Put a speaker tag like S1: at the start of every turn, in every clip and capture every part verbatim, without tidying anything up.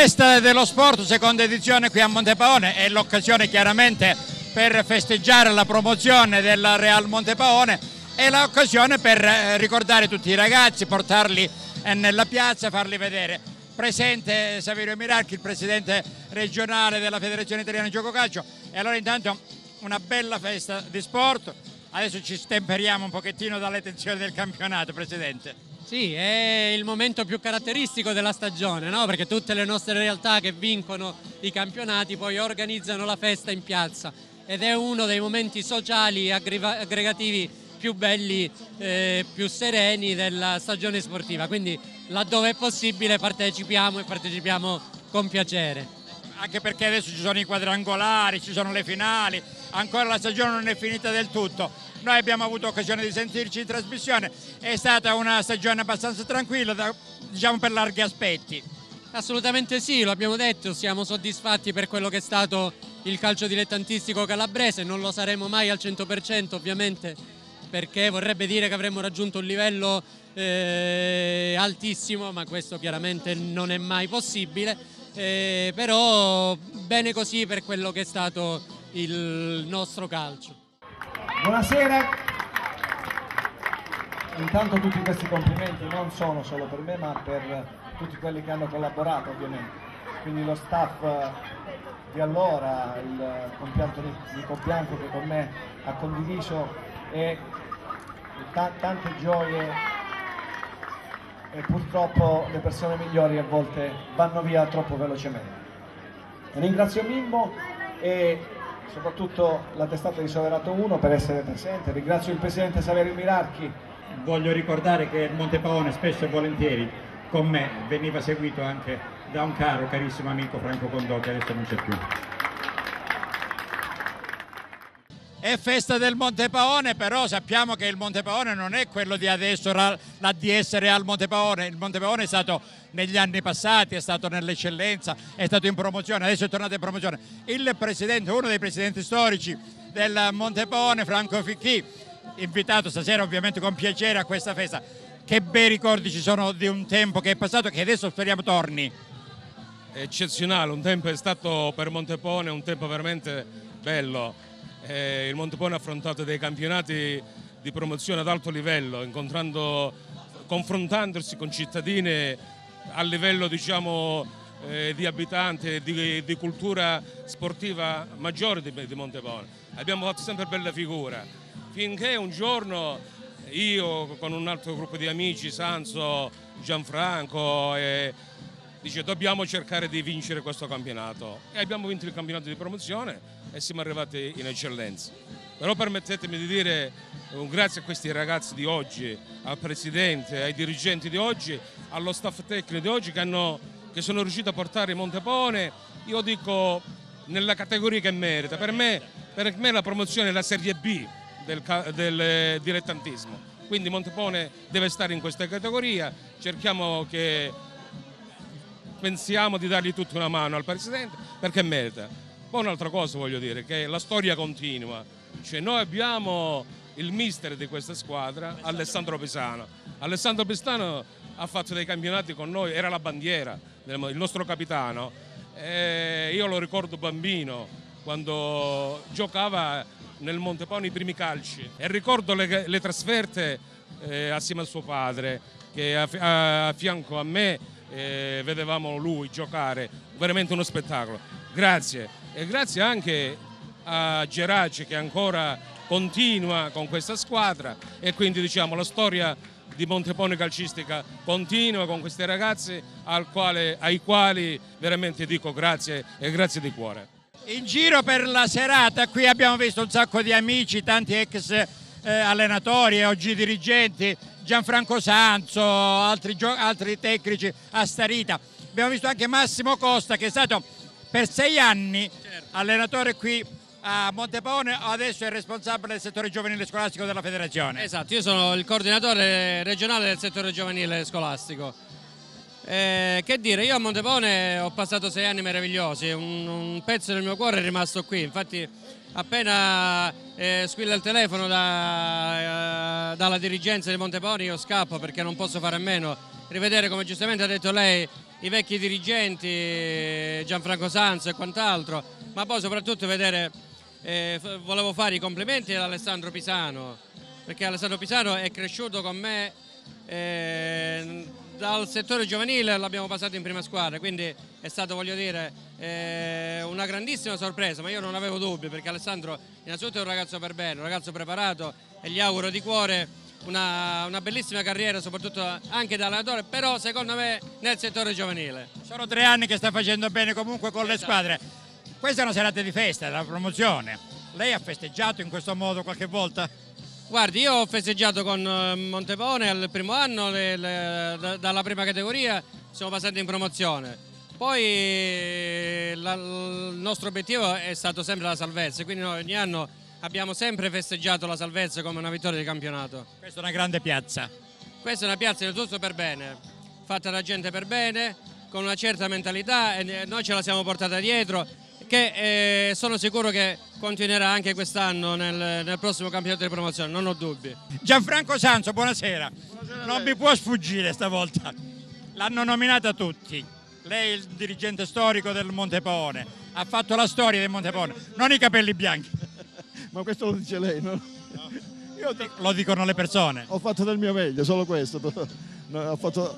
S1: Festa dello Sport, seconda edizione qui a Montepaone, è l'occasione chiaramente per festeggiare la promozione del Real Montepaone, è l'occasione per ricordare tutti i ragazzi, portarli nella piazza, farli vedere. Presente Saverio Miracchi, il presidente regionale della Federazione Italiana di Gioco Calcio, e allora intanto una bella festa di sport. Adesso ci stemperiamo un pochettino dalle tensioni del campionato, presidente.
S2: Sì, è il momento più caratteristico della stagione, no? Perché tutte le nostre realtà che vincono i campionati poi organizzano la festa in piazza ed è uno dei momenti sociali aggregativi più belli, eh, più sereni della stagione sportiva, quindi laddove è possibile partecipiamo e partecipiamo con piacere.
S1: Anche perché adesso ci sono i quadrangolari, ci sono le finali, ancora la stagione non è finita del tutto. Noi abbiamo avuto occasione di sentirci in trasmissione, è stata una stagione abbastanza tranquilla, da, diciamo per larghi aspetti.
S2: Assolutamente sì, lo abbiamo detto, siamo soddisfatti per quello che è stato il calcio dilettantistico calabrese, non lo saremo mai al cento per cento ovviamente, perché vorrebbe dire che avremmo raggiunto un livello eh, altissimo, ma questo chiaramente non è mai possibile, eh, però bene così per quello che è stato il nostro calcio.
S3: Buonasera, intanto tutti questi complimenti non sono solo per me ma per tutti quelli che hanno collaborato ovviamente, quindi lo staff di allora, il compianto Nico Bianco che con me ha condiviso e tante gioie, e purtroppo le persone migliori a volte vanno via troppo velocemente. Ringrazio Mimmo e soprattutto la testata di Soverato uno per essere presente, ringrazio il presidente Saverio Miracchi.
S4: Voglio ricordare che il Montepaone spesso e volentieri con me veniva seguito anche da un caro, carissimo amico Franco Condò, che adesso non c'è più.
S1: È festa del Montepaone, però sappiamo che il Montepaone non è quello di adesso, la D S Real Montepaone. Il Montepaone è stato negli anni passati, è stato nell'eccellenza, è stato in promozione, adesso è tornato in promozione. Il presidente, uno dei presidenti storici del Montepaone, Franco Ficchi, invitato stasera ovviamente con piacere a questa festa. Che bei ricordi ci sono di un tempo che è passato e che adesso speriamo torni.
S5: Eccezionale, un tempo è stato per Montepaone, un tempo veramente bello. Eh, il Montepaone ha affrontato dei campionati di promozione ad alto livello, incontrando, confrontandosi con cittadini a livello diciamo, eh, di abitanti, di, di cultura sportiva maggiore di, di Montepaone. Abbiamo fatto sempre bella figura, finché un giorno io con un altro gruppo di amici, Sanzo, Gianfranco, e, dice dobbiamo cercare di vincere questo campionato e abbiamo vinto il campionato di promozione e siamo arrivati in eccellenza. Però permettetemi di dire un grazie a questi ragazzi di oggi, al presidente, ai dirigenti di oggi, allo staff tecnico di oggi che, hanno, che sono riusciti a portare Montepaone, io dico, nella categoria che merita. Per me, per me la promozione è la serie B del, del dilettantismo, quindi Montepaone deve stare in questa categoria, cerchiamo che pensiamo di dargli tutta una mano al presidente perché merita. Poi un'altra cosa voglio dire, che la storia continua, cioè noi abbiamo il mister di questa squadra, Alessandro Pisano. Alessandro Pisano ha fatto dei campionati con noi, era la bandiera, il nostro capitano, e io lo ricordo bambino quando giocava nel Montepaone i primi calci e ricordo le, le trasferte eh, assieme a suo padre che a, a, a fianco a me eh, vedevamo lui giocare, veramente uno spettacolo. Grazie. E grazie anche a Geraci che ancora continua con questa squadra e quindi diciamo la storia di Montepaone calcistica continua con questi ragazzi al quale, ai quali veramente dico grazie e grazie di cuore.
S1: In giro per la serata qui abbiamo visto un sacco di amici, tanti ex eh, allenatori e oggi dirigenti, Gianfranco Sanzo, altri, altri tecnici a Starita. Abbiamo visto anche Massimo Costa che è stato per sei anni allenatore qui a Montepaone, adesso è responsabile del settore giovanile scolastico della federazione.
S2: Esatto, io sono il coordinatore regionale del settore giovanile scolastico. Eh, che dire, io a Montepaone ho passato sei anni meravigliosi, un, un pezzo del mio cuore è rimasto qui, infatti appena eh, squilla il telefono da, eh, dalla dirigenza di Montepaone io scappo perché non posso fare a meno, rivedere come giustamente ha detto lei i vecchi dirigenti, Gianfranco Sanzo e quant'altro, ma poi soprattutto vedere, eh, volevo fare i complimenti ad Alessandro Pisano, perché Alessandro Pisano è cresciuto con me eh, dal settore giovanile, l'abbiamo passato in prima squadra, quindi è stato, voglio dire, eh, una grandissima sorpresa, ma io non avevo dubbi, perché Alessandro innanzitutto è un ragazzo per bene, un ragazzo preparato, e gli auguro di cuore una, una bellissima carriera, soprattutto anche da allenatore, però secondo me nel settore giovanile.
S1: Sono tre anni che sta facendo bene comunque con le squadre. Questa è una serata di festa, la promozione. Lei ha festeggiato in questo modo qualche volta?
S2: Guardi, io ho festeggiato con Montepone al primo anno, le, le, dalla prima categoria siamo passati in promozione. Poi la, il nostro obiettivo è stato sempre la salvezza, quindi noi ogni anno abbiamo sempre festeggiato la salvezza come una vittoria di campionato.
S1: Questa è una grande piazza.
S2: Questa è una piazza di tutto per bene, fatta da gente per bene, con una certa mentalità, e noi ce la siamo portata dietro, che eh, sono sicuro che continuerà anche quest'anno nel, nel prossimo campionato di promozione, non ho dubbi.
S1: Gianfranco Sanzo, buonasera. Buonasera. Non mi può sfuggire stavolta. L'hanno nominata tutti. Lei è il dirigente storico del Montepone, ha fatto la storia del Montepone, non i capelli bianchi.
S6: Ma questo lo dice lei, no?
S1: No. Io lo dicono le persone.
S6: Ho fatto del mio meglio, solo questo. Ho fatto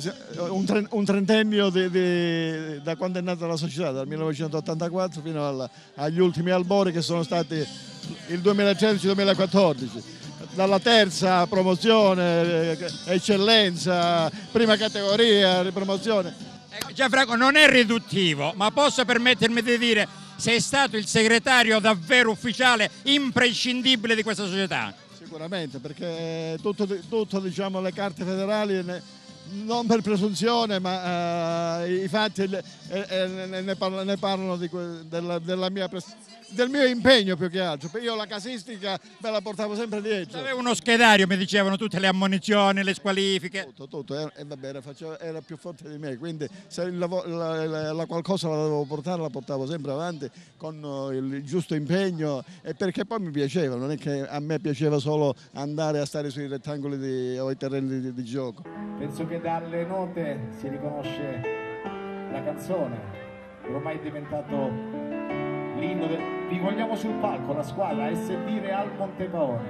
S6: un trentennio di, di, da quando è nata la società, dal millenovecentottantaquattro fino alla, agli ultimi albori che sono stati il duemilatredici duemilaquattordici. Dalla terza promozione, eccellenza, prima categoria, ripromozione.
S1: Eh, Gianfranco, non è riduttivo, ma posso permettermi di dire, sei stato il segretario davvero ufficiale, imprescindibile di questa società.
S6: Sicuramente, perché tutto, tutto diciamo, le carte federali, ne, non per presunzione, ma uh, i fatti eh, eh, ne, parlano, ne parlano di, della, della mia del mio impegno più che altro. Io la casistica me la portavo sempre dietro.
S1: Avevo uno schedario, mi dicevano, tutte le ammonizioni, le squalifiche.
S6: Tutto, tutto, e eh, vabbè, era, facevo, era più forte di me, quindi se il lavoro, la, la, la qualcosa la dovevo portare, la portavo sempre avanti con uh, il giusto impegno, e perché poi mi piaceva, non è che a me piaceva solo andare a stare sui rettangoli di, o i terreni di, di gioco.
S3: Penso che dalle note si riconosce la canzone, ormai è diventato l'inno del... Vi vogliamo sul palco, la squadra S D Real Montepone.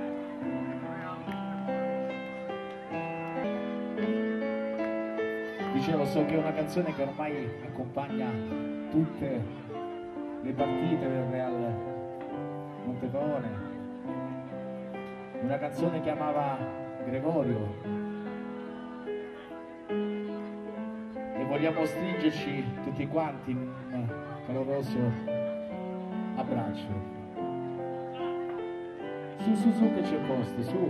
S3: Dicevo, so che è una canzone che ormai accompagna tutte le partite del Real Montepone. Una canzone che amava Gregorio. E vogliamo stringerci tutti quanti in un caloroso abbraccio. Su, su, su che c'è posto, su.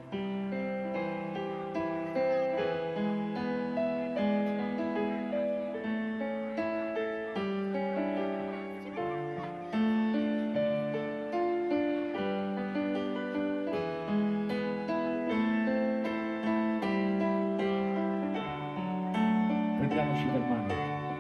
S3: Prendiamoci per mano.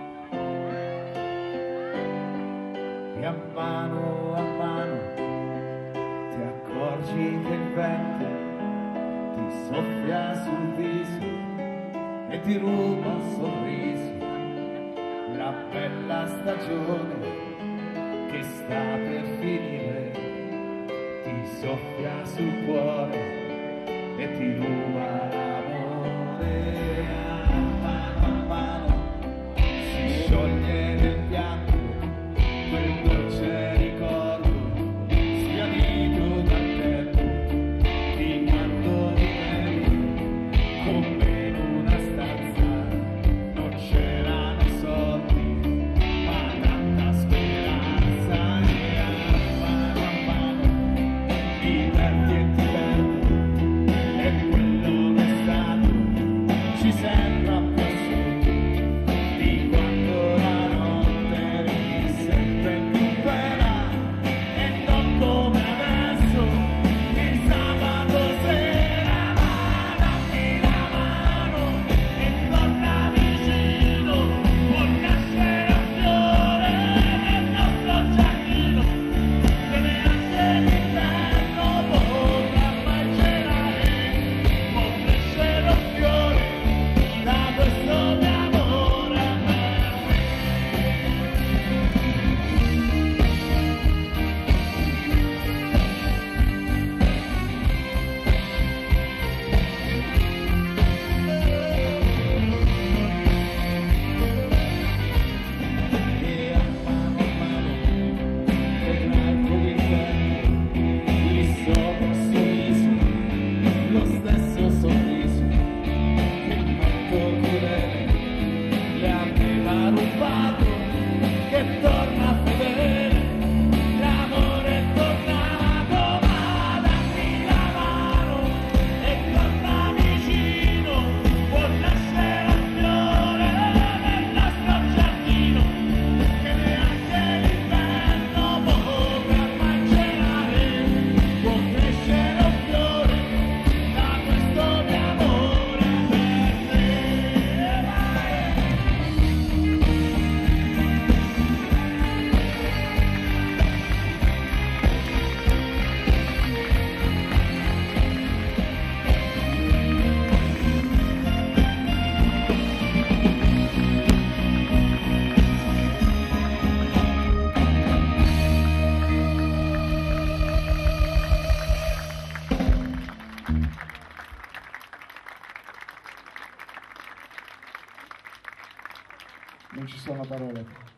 S3: E a mano a mano ti accorgi che il vento ti soffia sul viso e ti ruba un sorriso, la bella stagione che sta per finire, ti soffia sul cuore e ti ruba l'amore. A mano a mano si scioglie nel pianto quel dolce ricordo sbiadito dal tempo di quando vivevi con me in una stanza. Non c'erano soldi ma tanta speranza, e a mano a mano ti perdi e ti perdi, e quello che è stato ci sei. non ci sono parole.